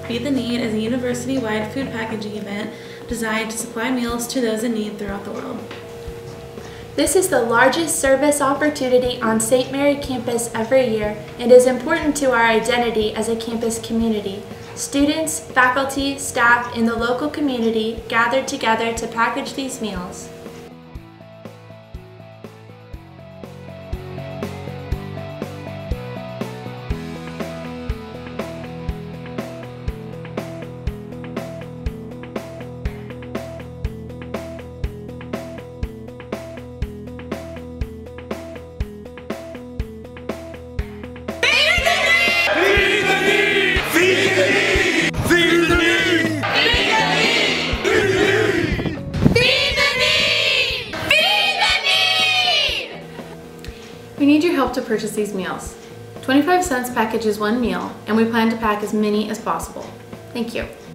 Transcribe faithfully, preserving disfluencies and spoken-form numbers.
Feed the Need is a university-wide food packaging event designed to supply meals to those in need throughout the world. This is the largest service opportunity on Saint Mary campus every year and is important to our identity as a campus community. Students, faculty, staff, and the local community gathered together to package these meals. We need your help to purchase these meals. twenty-five cents packages one meal, and we plan to pack as many as possible. Thank you.